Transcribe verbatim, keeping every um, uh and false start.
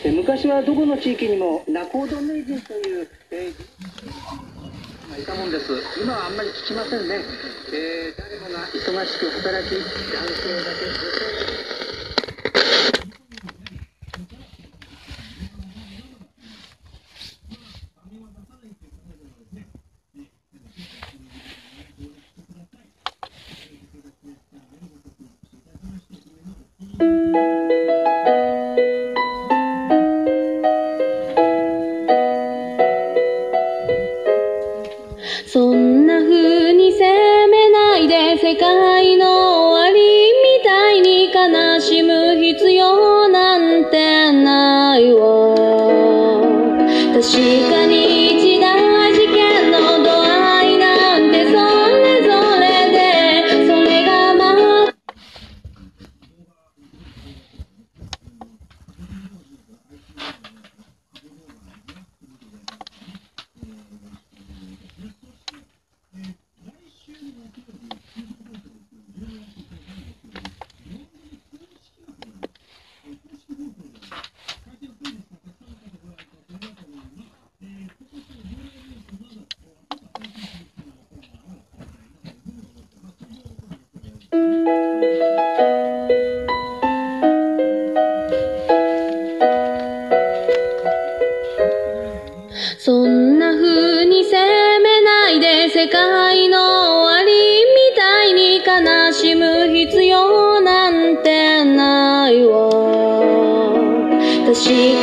え昔はどこの地域にも仲人名人という、えー、いたもんです。今はあんまり聞きませんね。えー、誰もが忙しく働き、男性だけ女性だけそんな風に責めないで、世界の終わりみたいに悲しむ必要なんてないわ。確かに一大事件の度合いなんてそれぞれで、それがまあそんな風に責めないで、世界の終わりみたいに悲しむ必要なんてないわ。確